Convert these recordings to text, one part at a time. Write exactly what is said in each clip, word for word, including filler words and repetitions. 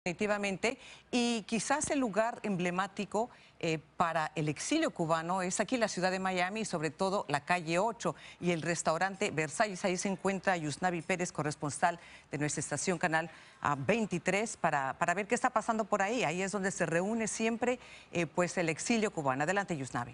Definitivamente, y quizás el lugar emblemático eh, para el exilio cubano es aquí en la ciudad de Miami, y sobre todo la calle ocho y el restaurante Versalles. Ahí se encuentra Yusnavi Pérez, corresponsal de nuestra estación Canal veintitrés, para, para ver qué está pasando por ahí. Ahí es donde se reúne siempre eh, pues el exilio cubano. Adelante, Yusnavi.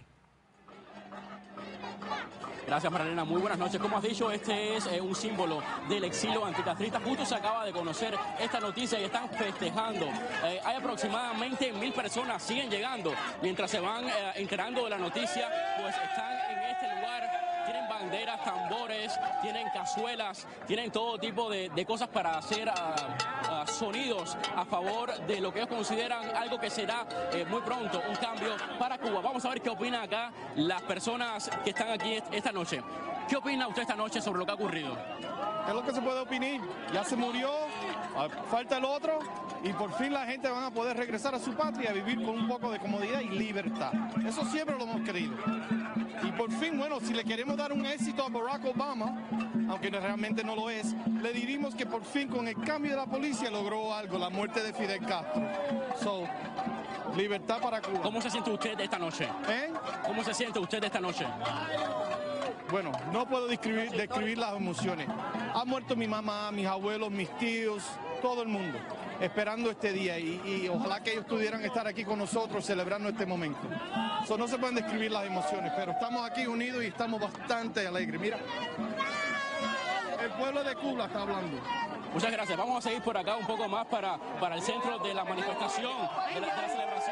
Gracias, Marilena. Muy buenas noches. Como has dicho, este es eh, un símbolo del exilio anticastrista. Justo se acaba de conocer esta noticia y están festejando. Eh, hay aproximadamente mil personas, siguen llegando. Mientras se van eh, enterando de la noticia, pues están en este lugar. Tienen banderas, tambores, tienen cazuelas, tienen todo tipo de, de cosas para hacer uh, uh, sonidos a favor de lo que ellos consideran algo que será eh, muy pronto un cambio para Cuba. Vamos a ver qué opinan acá las personas que están aquí esta noche. ¿Qué opina usted esta noche sobre lo que ha ocurrido? Es lo que se puede opinar. Ya se murió, falta el otro, y por fin la gente van a poder regresar a su patria, a vivir con un poco de comodidad y libertad. Eso siempre lo hemos querido. Y por fin, bueno, si le queremos dar un éxito a Barack Obama, aunque realmente no lo es, le dirimos que por fin con el cambio de la policía logró algo, la muerte de Fidel Castro. So, libertad para Cuba. ¿Cómo se siente usted esta noche? ¿Eh? ¿Cómo se siente usted esta noche? Bueno, no puedo describir, describir las emociones. Ha muerto mi mamá, mis abuelos, mis tíos, todo el mundo, esperando este día, y, y ojalá que ellos pudieran estar aquí con nosotros celebrando este momento. So, no se pueden describir las emociones, pero estamos aquí unidos y estamos bastante alegres. Mira, el pueblo de Cuba está hablando. Muchas gracias. Vamos a seguir por acá un poco más para, para el centro de la manifestación, de la, de la celebración.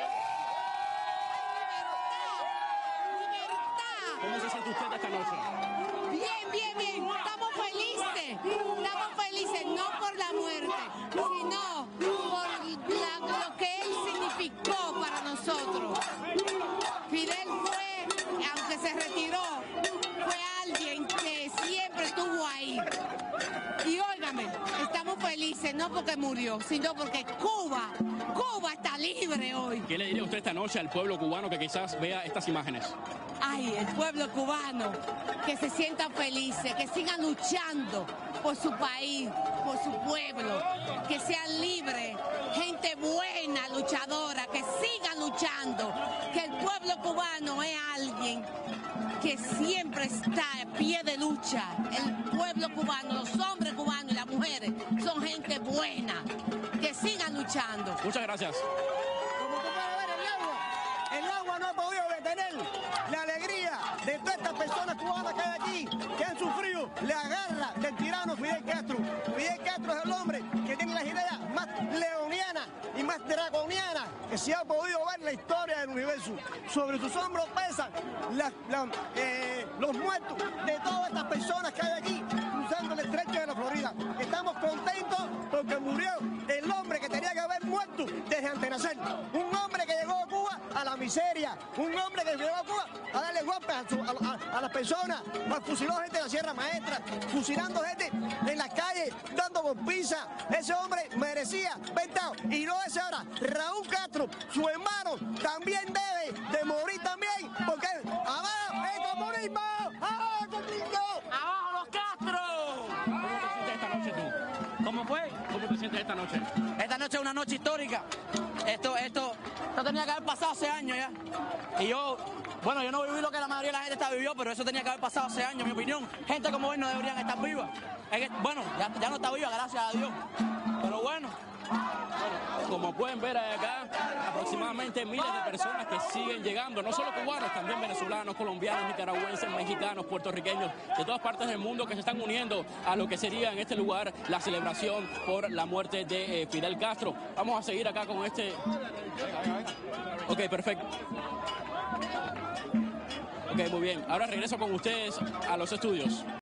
¿Cómo se siente usted esta noche? Bien, bien, bien. Estamos felices. Estamos felices no por la muerte, sino por la, lo que él significó para nosotros. Fidel fue, aunque se retiró, fue alguien que siempre estuvo ahí. Y óigame, estamos felices no porque murió, sino porque Cuba, Cuba está libre hoy. ¿Qué le diría usted esta noche al pueblo cubano que quizás vea estas imágenes? Ay, el pueblo cubano, que se sientan felices, que sigan luchando por su país, por su pueblo, que sean libres, gente buena, luchadora, que sigan luchando, que el pueblo cubano es alguien que siempre está a pie de lucha. El pueblo cubano, los hombres cubanos y las mujeres son gente buena, que sigan luchando. Muchas gracias. Como tú puedes ver, el agua, el agua no ha podido detener la alegría de todas estas personas cubanas que hay aquí, que han sufrido la garra del tirano Fidel Castro. Fidel Castro es el hombre que tiene las ideas más leonianas y más draconianas que se ha podido ver en la historia del universo. Sobre sus hombros pesan las, las, eh, los muertos de todas estas personas que hay aquí cruzando el estrecho de la Florida. Estamos contentos porque murió el hombre que tenía que haber muerto desde antes de nacer. Un hombre que llegó a Cuba a la miseria, un hombre que llegó a Cuba a darle golpes a, su, a, a, a las personas, fusiló gente de la Sierra Maestra, fusilando gente en las calles, dando golpiza. Ese hombre merecía ventado. Y no ese ahora, Raúl Castro, su hermano, también debe de morir también, porque abajo el comunismo, abajo el comunismo, ¡abajo los Castro! ¿Cómo te sientes esta noche tú? ¿Cómo fue? ¿Cómo te sientes esta noche? Esta noche es una noche histórica. Esto, esto, esto tenía que haber pasado hace años ya. Y yo, bueno, yo no viví lo que la mayoría de la gente está viviendo, pero eso tenía que haber pasado hace años, en mi opinión. Gente como él no deberían estar vivas. Es que, bueno, ya, ya no está viva, gracias a Dios. Pero bueno. Como pueden ver acá, aproximadamente miles de personas que siguen llegando, no solo cubanos, también venezolanos, colombianos, nicaragüenses, mexicanos, puertorriqueños, de todas partes del mundo, que se están uniendo a lo que sería en este lugar la celebración por la muerte de eh, Fidel Castro. Vamos a seguir acá con este... Ok, perfecto. Ok, muy bien. Ahora regreso con ustedes a los estudios.